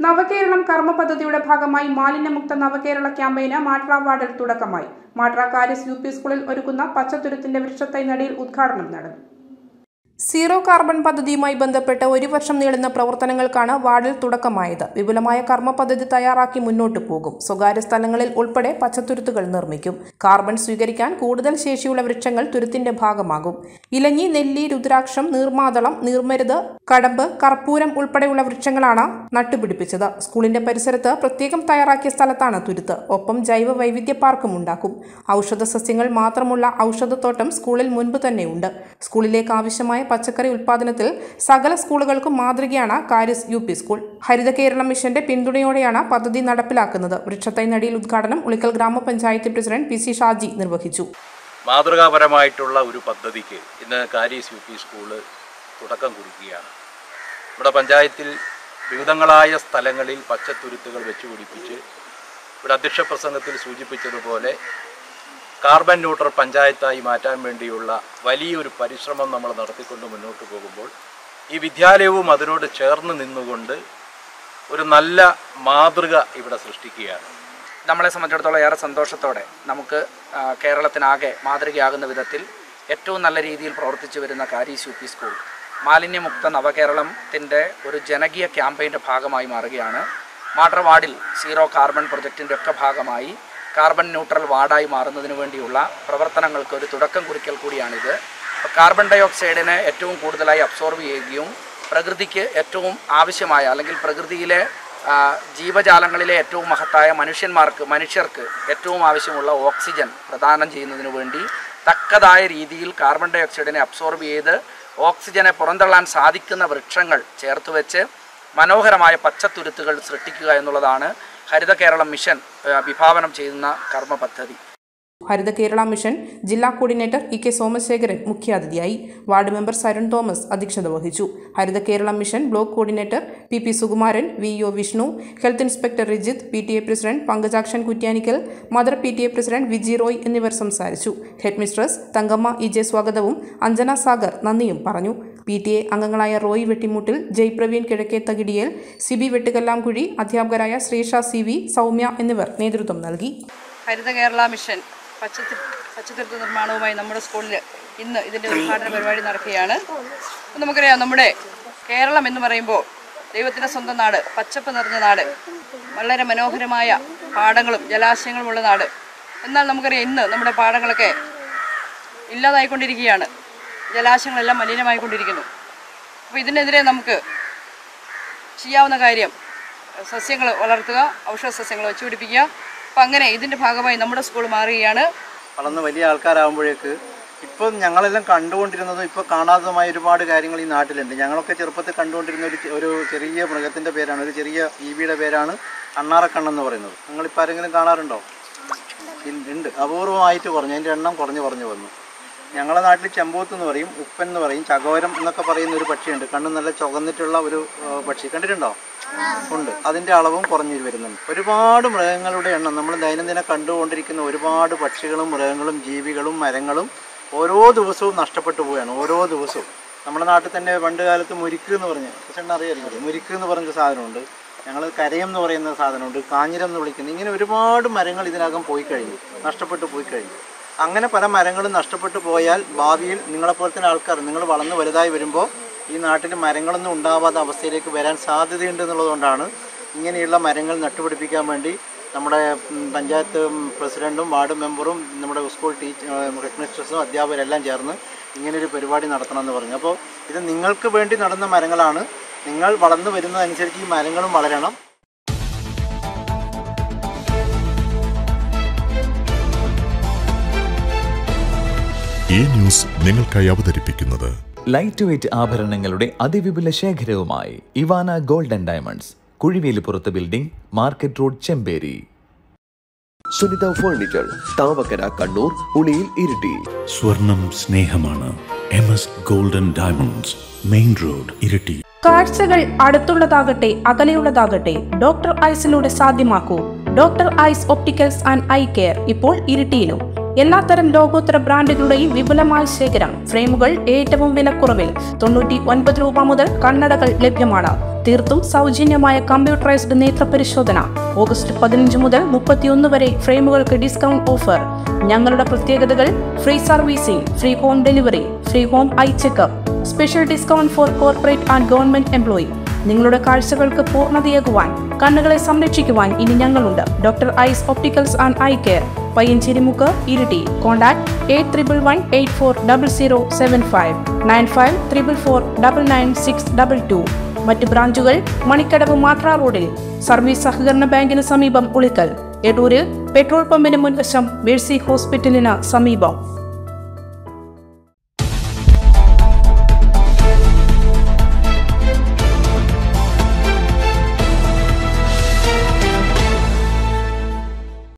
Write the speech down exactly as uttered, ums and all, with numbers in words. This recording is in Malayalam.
നവകേരളം കർമ്മ പദ്ധതിയുടെ ഭാഗമായി മാലിന്യമുക്ത നവകേരള ക്യാമ്പയിന് മാട്ര വാർഡിൽ തുടക്കമായി. മാട്ര കാരിസ് യു പി സ്കൂളിൽ ഒരുക്കുന്ന പച്ചത്തുരുത്തിന്റെ വൃക്ഷത്തൈ നടീൽ ഉദ്ഘാടനം നടന്നു. സീറോ കാർബൺ പദ്ധതിയുമായി ബന്ധപ്പെട്ട് ഒരു വർഷം നീളുന്ന പ്രവർത്തനങ്ങൾക്കാണ് വാർഡിൽ തുടക്കമായത്. വിപുലമായ കർമ്മ പദ്ധതി തയ്യാറാക്കി മുന്നോട്ടു പോകും. സ്വകാര്യ സ്ഥലങ്ങളിൽ ഉൾപ്പെടെ പച്ചത്തുരുത്തുകൾ നിർമ്മിക്കും. കാർബൺ സ്വീകരിക്കാൻ കൂടുതൽ ശേഷിയുള്ള വൃക്ഷങ്ങൾ തുരുത്തിന്റെ ഭാഗമാകും. ഇലഞ്ഞി, നെല്ലി, രുദ്രാക്ഷം, നീർമാതളം, നീർമരുത്, കടമ്പ്, കർപ്പൂരം ഉൾപ്പെടെയുള്ള വൃക്ഷങ്ങളാണ് നട്ടുപിടിപ്പിച്ചത്. സ്കൂളിന്റെ പരിസരത്ത് പ്രത്യേകം തയ്യാറാക്കിയ സ്ഥലത്താണ് തുരുത്ത്. ഒപ്പം ജൈവ വൈവിധ്യ പാർക്കും ഉണ്ടാക്കും. ഔഷധ സസ്യങ്ങൾ മാത്രമുള്ള ഔഷധത്തോട്ടം സ്കൂളിൽ മുൻപ് തന്നെയുണ്ട്. സ്കൂളിലേക്ക് ആവശ്യമായ പച്ചക്കറി ഉൽപാദനത്തിൽ സകല സ്കൂളുകൾക്കും മാതൃകയാണ് കാരിസ് യു പി സ്കൂൾ. ഹരിത കേരള മിഷന്റെ പിന്തുണയോടെയാണ് പദ്ധതി നടപ്പിലാക്കുന്നത്. വൃക്ഷത്തൈ നടീൽ ഉദ്ഘാടനം ഉളിക്കൽ ഗ്രാമപഞ്ചായത്ത് പ്രസിഡന്റ് പി സി ഷാജി നിർവഹിച്ചു. മാതൃകാപരമായിട്ടുള്ള ഒരു പദ്ധതിക്ക് ഇന്ന് കാരിസ് യു പി സ്കൂള് തുടക്കം കുറിക്കുകയാണ്. ഇവിടെ പഞ്ചായത്തിൽ വിവിധങ്ങളായ സ്ഥലങ്ങളിൽ പച്ചത്തുരുത്തുകൾ വെച്ചുപിടിപ്പിച്ച് ഇവിടെ അധ്യക്ഷ പ്രസംഗത്തിൽ സൂചിപ്പിച്ചതുപോലെ കാർബൺ ന്യൂട്രൽ പഞ്ചായത്തായി മാറ്റാൻ വേണ്ടിയുള്ള വലിയൊരു പരിശ്രമം നമ്മൾ നടത്തിക്കൊണ്ട് മുന്നോട്ട് പോകുമ്പോൾ ഈ വിദ്യാലയവും അതിനോട് ചേർന്ന് നിന്നുകൊണ്ട് ഒരു നല്ല മാതൃക ഇവിടെ സൃഷ്ടിക്കുകയാണ്. നമ്മളെ സംബന്ധിച്ചിടത്തോളം ഏറെ സന്തോഷത്തോടെ നമുക്ക് കേരളത്തിനാകെ മാതൃകയാകുന്ന വിധത്തിൽ ഏറ്റവും നല്ല രീതിയിൽ പ്രവർത്തിച്ചു വരുന്ന കാരിസ് യു പി സ്കൂൾ മാലിന്യമുക്ത നവകേരളത്തിൻ്റെ ഒരു ജനകീയ ക്യാമ്പയിൻ്റെ ഭാഗമായി മാറുകയാണ്. മാട്ര വാർഡിൽ സീറോ കാർബൺ പ്രൊജക്റ്റിൻ്റെ ഒക്കെ ഭാഗമായി കാർബൺ ന്യൂട്രൽ വാർഡായി മാറുന്നതിന് വേണ്ടിയുള്ള പ്രവർത്തനങ്ങൾക്ക് ഒരു തുടക്കം കുറിക്കൽ കൂടിയാണിത്. കാർബൺ ഡൈ ഓക്സൈഡിനെ ഏറ്റവും കൂടുതലായി അബ്സോർബ് ചെയ്യുകയും പ്രകൃതിക്ക് ഏറ്റവും ആവശ്യമായ അല്ലെങ്കിൽ പ്രകൃതിയിലെ ജീവജാലങ്ങളിലെ ഏറ്റവും മഹത്തായ മനുഷ്യന്മാർക്ക് മനുഷ്യർക്ക് ഏറ്റവും ആവശ്യമുള്ള ഓക്സിജൻ പ്രദാനം ചെയ്യുന്നതിന് വേണ്ടി തക്കതായ രീതിയിൽ കാർബൺ ഡൈ ഓക്സൈഡിനെ അബ്സോർബ് ചെയ്ത് ഓക്സിജനെ പുറന്തള്ളാൻ സാധിക്കുന്ന വൃക്ഷങ്ങൾ ചേർത്ത് വെച്ച് മനോഹരമായ പച്ചത്തുരുത്തുകൾ സൃഷ്ടിക്കുക എന്നുള്ളതാണ് ഹരിത കേരള മിഷൻ വിഭാവനം ചെയ്യുന്ന കർമ്മ പദ്ധതി. ഹരിത കേരള മിഷൻ ജില്ലാ കോർഡിനേറ്റർ ഇ കെ സോമശേഖരൻ മുഖ്യാതിഥിയായി. വാർഡ് മെമ്പർ സരുൺ തോമസ് അധ്യക്ഷത വഹിച്ചു. ഹരിത Kerala mission block coordinator P P Sukumaran, V O Vishnu, health inspector Rijith, P T A president Pankajakshan Kuttiyanickal, mother P T A president Viji Roy എന്നിവർ സംസാരിച്ചു. Head mistress Thankamma E J സ്വാഗതവും അഞ്ജന സാഗർ നന്ദിയും പറഞ്ഞു. പി ടി എ അംഗങ്ങളായ റോയ് വെട്ടിമുട്ടിൽ, ജയ്പ്രവീൺ കിഴക്കേ തകിടിയേൽ, സിബി വെട്ടുകല്ലാംകുഴി, അധ്യാപകരായ ശ്രീഷ സി വി, സൗമ്യ എന്നിവർ നേതൃത്വം നൽകി. ഹരിത കേരള മിഷൻ പച്ചത്തു പച്ചത്തുരുത്ത് നിർമ്മാണവുമായി നമ്മുടെ സ്കൂളിൽ ഇന്ന് ഇതിൻ്റെ ഉദ്ഘാടന പരിപാടി നടക്കുകയാണ്. അപ്പം നമുക്കറിയാം, നമ്മുടെ കേരളം എന്ന് പറയുമ്പോൾ ദൈവത്തിൻ്റെ സ്വന്തം നാട്, പച്ചപ്പ് നിറഞ്ഞ നാട്, വളരെ മനോഹരമായ പാടങ്ങളും ജലാശയങ്ങളുമുള്ള നാട്. എന്നാൽ നമുക്കറിയാം, ഇന്ന് നമ്മുടെ പാടങ്ങളൊക്കെ ഇല്ലാതായിക്കൊണ്ടിരിക്കുകയാണ്. ജലാശയങ്ങളെല്ലാം മലിനമായിക്കൊണ്ടിരിക്കുന്നു. അപ്പോൾ ഇതിനെതിരെ നമുക്ക് ചെയ്യാവുന്ന കാര്യം സസ്യങ്ങൾ വളർത്തുക, ഔഷധ സസ്യങ്ങൾ വെച്ചുപിടിപ്പിക്കുക. അപ്പം അങ്ങനെ ഇതിൻ്റെ ഭാഗമായി നമ്മുടെ സ്കൂൾ മാറുകയാണ്. വളർന്ന് വലിയ ആൾക്കാരാകുമ്പോഴേക്ക് ഇപ്പം ഞങ്ങളെല്ലാം കണ്ടുകൊണ്ടിരുന്നതും ഇപ്പോൾ കാണാത്തതുമായ ഒരുപാട് കാര്യങ്ങൾ ഈ നാട്ടിലുണ്ട്. ഞങ്ങളൊക്കെ ചെറുപ്പത്തിൽ കണ്ടുകൊണ്ടിരുന്ന ഒരു ഒരു ചെറിയ മൃഗത്തിൻ്റെ പേരാണ്, ഒരു ചെറിയ ജീവിയുടെ പേരാണ് അണ്ണാറക്കണ്ണെന്ന് പറയുന്നത്. നിങ്ങളിപ്പോൾ ആരെങ്കിലും കാണാറുണ്ടോ? ഉണ്ട്, അപൂർവമായിട്ട് കുറഞ്ഞു, അതിൻ്റെ എണ്ണം കുറഞ്ഞു കുറഞ്ഞു വന്നു. ഞങ്ങളുടെ നാട്ടിൽ ചെമ്പൂത്ത് എന്ന് പറയും, ഉപ്പൻ എന്ന് പറയും, ചകോരം എന്നൊക്കെ പറയുന്ന ഒരു പക്ഷിയുണ്ട്. കണ്ണു നല്ല ചുവന്നിട്ടുള്ള ഒരു പക്ഷി കണ്ടിട്ടുണ്ടോ? ഉണ്ട്. അതിൻ്റെ അളവും കുറഞ്ഞു വരുന്നുണ്ട്. ഒരുപാട് മൃഗങ്ങളുടെ എണ്ണം നമ്മൾ ദൈനംദിനം കണ്ടുകൊണ്ടിരിക്കുന്ന ഒരുപാട് പക്ഷികളും മൃഗങ്ങളും ജീവികളും മരങ്ങളും ഓരോ ദിവസവും നഷ്ടപ്പെട്ടു പോവുകയാണ്. ഓരോ ദിവസവും നമ്മുടെ നാട്ടിൽ തന്നെ പണ്ട് കാലത്ത് മുരിക്ക് എന്ന് പറഞ്ഞ് പക്ഷേ അറിയാമായിരിക്കും, മുരിക്ക് എന്ന് പറഞ്ഞൊരു സാധനമുണ്ട്. ഞങ്ങൾ കരയം എന്ന് പറയുന്ന സാധനമുണ്ട്, കാഞ്ഞിരം എന്ന് വിളിക്കുന്നത്. ഇങ്ങനെ ഒരുപാട് മരങ്ങൾ ഇതിനകം പോയി കഴിഞ്ഞു, നഷ്ടപ്പെട്ടു പോയി കഴിഞ്ഞു. അങ്ങനെ പല മരങ്ങളും നഷ്ടപ്പെട്ടു പോയാൽ ഭാവിയിൽ നിങ്ങളെപ്പോലെ തന്നെ ആൾക്കാർ നിങ്ങൾ വളർന്ന് വലുതായി വരുമ്പോൾ ഈ നാട്ടിൽ മരങ്ങളൊന്നും ഉണ്ടാവാത്ത അവസ്ഥയിലേക്ക് വരാൻ സാധ്യതയുണ്ട് എന്നുള്ളതുകൊണ്ടാണ് ഇങ്ങനെയുള്ള മരങ്ങൾ നട്ടുപിടിപ്പിക്കാൻ വേണ്ടി നമ്മുടെ പഞ്ചായത്ത് പ്രസിഡൻറ്റും വാർഡ് മെമ്പറും നമ്മുടെ സ്കൂൾ ടീച്ചർ ഹെഡ് മിസ്ട്രസും അധ്യാപകരെല്ലാം ചേർന്ന് ഇങ്ങനൊരു പരിപാടി നടത്തണമെന്ന് പറഞ്ഞു. അപ്പോൾ ഇത് നിങ്ങൾക്ക് വേണ്ടി നടന്ന മരങ്ങളാണ്. നിങ്ങൾ വളർന്നു വരുന്നതനുസരിച്ച് ഈ മരങ്ങളും വളരണം. ഈ ന്യൂസ് നിങ്ങൾക്കായി അവതരിപ്പിക്കുന്നത് ലൈറ്റ് വെയ്റ്റ് ആഭരണങ്ങളുടെ അതിവിപുല ശേഖരവുമായി Ivana gold and diamonds, Kuzhivelippurath building, market road, Chemperi. Sunitha furniture, Thavakkara, Kannur, Uliyil, Iritty. സ്വർണം സ്നേഹമാണ്. M S gold and diamonds, main road, Iritty. കാഴ്ചകൾ അടുത്തുള്ളതാകട്ടെ അകലെയുള്ളതാകട്ടെ ഡോക്ടർ ഐസിലൂടെ സാധ്യമാക്കൂ. Doctor eyes opticals and eye care ഇപ്പോൾ ഇരിട്ടിയിലും. എല്ലാത്തരം ലോകോത്തര ബ്രാൻഡുകളുടെയും വിപുലമായ ശേഖരം. ഫ്രെയിമുകൾ ഏറ്റവും വിലക്കുറവിൽ. തൊണ്ണൂറ്റി ഒൻപത് രൂപ മുതൽ കണ്ണടകൾ ലഭ്യമാണ്. തീർത്തും സൗജന്യമായ കമ്പ്യൂട്ടറൈസ്ഡ് നേത്രപരിശോധന. ഓഗസ്റ്റ് പതിനഞ്ച് മുതൽ മുപ്പത്തിയൊന്ന് വരെ ഫ്രെയിമുകൾക്ക് ഡിസ്കൗണ്ട് ഓഫർ. ഞങ്ങളുടെ പ്രത്യേകതകൾ: free servicing, free home delivery, free home eye checkup, special discount for corporate and government employee. നിങ്ങളുടെ കാഴ്ചകൾക്ക് പൂർണ്ണതയേകുവാൻ, കണ്ണുകളെ സംരക്ഷിക്കുവാൻ ഇനി ഞങ്ങളുണ്ട്. Doctor eyes opticals and eye care, Payyancherimukku, Iritty. Contact eight triple one eight four double zero seven five nine five triple four double nine six double two. മറ്റ് ബ്രാഞ്ചുകൾ മണിക്കടവ് മാട്ര റോഡിൽ, സർവീസ് സഹകരണ ബാങ്കിന് സമീപം ഉളിക്കൽ. എടൂര് പെട്രോൾ പമ്പിന് മുൻവശം മേഴ്സി ഹോസ്പിറ്റലിന് സമീപം.